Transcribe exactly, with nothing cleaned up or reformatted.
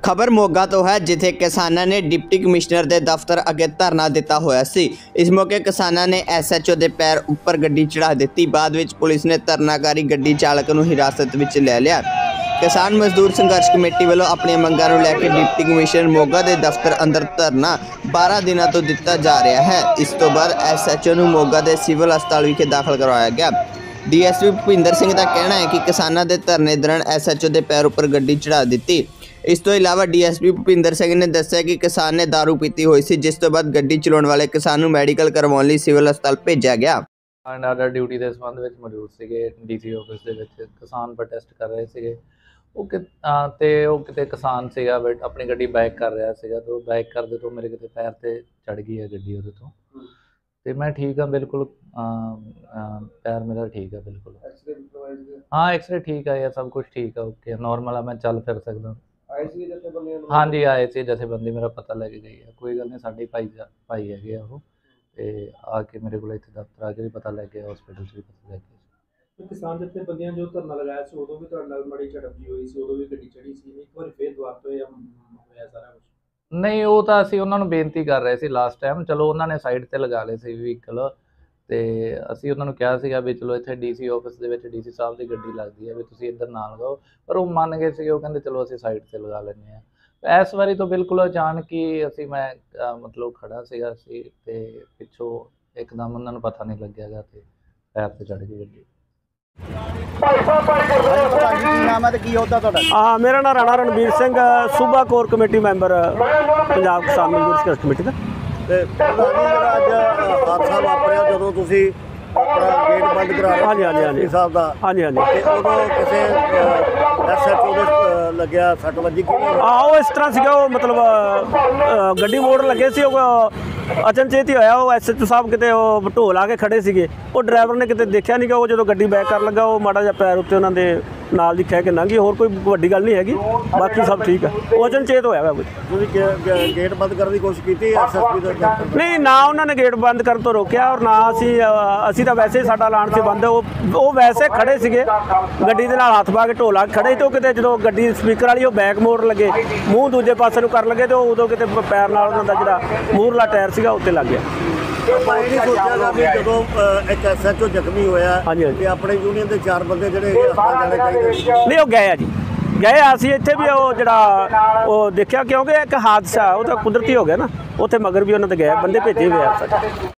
खबर मोगा तो है जिथे किसानों ने डिप्टी कमिश्नर के दफ्तर अगे धरना दिता होया सी। इस मौके किसानों ने एस एच ओ के पैर उपर गड्डी चढ़ा दी। बाद विच पुलिस ने धरनाकारी गड्डी चालक नूं हिरासत विच ले लिया। किसान मजदूर संघर्ष कमेटी वालों अपनी मंगां नूं लैके डिप्टी कमिश्नर मोगा के दफ्तर अंदर धरना बारह दिनों तो दिता जा रहा है। इस तो बाद एस एच ओ नूं मोगा के सिविल हस्पताल विखे दाखिल करवाया गया। D S P Bhupinder Singh का कहना है कि किसानों के धरने दौरान एस एच ओ के पैर उपर गड्डी चढ़ा दी। इस तो इलावा D S P Bhupinder Singh ने दस्सिया कि किसान ने दारू पीती हुई सी, जिस तो बाद गड्डी चलाने वाले किसान नूं मैडिकल करवाउण लई सिविल हस्पताल भेजा गया। एंड आर्डर ड्यूटी के संबंध में मौजूद सीगे डी सी ऑफिस दे विच किसान प्रोटेस्ट कर रहे सीगे। ਉਹ ਕਿ ਤੇ ਉਹ ਕਿਤੇ ਕਿਸਾਨ ਸੀਗਾ ਬਟ ਆਪਣੀ ਗੱਡੀ ਬੈਕ ਕਰ ਰਿਹਾ ਸੀਗਾ ਤੇ ਬੈਕ ਕਰਦੇ ਤੋਂ ਮੇਰੇ ਕਿਤੇ ਪੈਰ ਤੇ ਚੜ ਗਈ ਹੈ ਗੱਡੀ ਉਹਦੇ ਤੋਂ ਤੇ ਮੈਂ ਠੀਕ ਹਾਂ ਬਿਲਕੁਲ ਪੈਰ ਮੇਰਾ ਠੀਕ ਹੈ ਬਿਲकुल। हाँ एक्सरे ठीक है, सब कुछ ठीक है, ओके नॉर्मल है, मैं चल फिर सकदा। हाँ जी आए थे जथेबंदी मेरा पता लैके गई है, कोई गल नहीं, साढ़े भाई भाई है वो ते आके मेरे को इत्थे दफ्तर आके भी पता लग गया, हॉस्पिटल भी पता लग गया। किसान जथेबंदियां जो धरना लगाया सी उदों भी तुहाडे नाल माड़ी झड़प जी हुई सी, उदों भी गड्डी चढ़ी सी, एक बार फिर दुआ तो होया सारा कुछ नहीं वो तो असीं उन्हां नूं बेनती कर रहे सी लास्ट टाइम, चलो उन्होंने साइड ते लगा लए सी व्हीकल ते असीं उन्हां नूं कहा सीगा भी चलो इत्थे डी सी ऑफिस दे विच डी सी साहब की गड्डी लगदी है भी तुसीं इधर ना लगाओ, पर वो मन गए सी, वो कहंदे चलो असीं साइड ते लगा लैंदे आ। इस बारी तो बिल्कुल अचानक ही असीं मैं मतलब खड़ा सीगा सी ते पिछों एकदम उन्हां नूं पता नहीं लग्गियागा ते पैर ते चढ़ गई गड्डी। हाँ मेरा नाम राणा रणबीर सिंह, सूबा कोर कमेटी मैंबर पंजाब किसान मजदूर संघर्ष कमेटी का। हादसा वापरिया जो तुसीं अपना गेट बंद करा रहे, हाँ जी हाँ जी हाँ जी साहब का, हाँ जी हाँ जी उदों किसी एस एच ओ दे लग्या सट वजी की? हाँ वो इस तरह सीगा, वो मतलब गड्डी मोड़ लगे सी, अचनचेत ही होया। वो एस एच ओ साहब किते ढोल आके खड़े सीगे, वो ड्राइवर ने किते देखा नहीं कि वो जो गड्डी बैक कर लगा वो माड़ा जिहा पैर उत्ते उन्हां दे नाल दी खै के लंघी, होर कोई वड्डी गल नहीं हैगी, बाकी सब ठीक है। वो अचनचेत होया कुछ। गेट बंद करने की कोशिश की एस एस पी दे? नहीं ना उन्होंने गेट बंद करने तो रोकया और ना असी असी तो वैसे ही साडा लाण से बंद है। वो वैसे खड़े सीगे गड्डी दे नाल हत्थ पा के ढोल आके खड़े, तो किते जो गड्डी स्पीकर वाली बैक मोड़ लगे मूँह दूजे पासे नूं कर लगे तो उदों किते पैर नाल उन्हां दा जिहड़ा मूहरला टायर सीगा उत्ते लग गया। जो एक एस एच ओ जख्मी होया अपने यूनियन के चार बंदे जिहड़े हस्पताल जाने चाहिए नहीं, वो गए आ जी गए असीं इत्थे भी वो जिहड़ा वो देखिया, क्योंकि एक हादसा वो तो कुदरती हो गया ना, उत्थे मगर भी उन्होंने गए बंदे भेजे हुए।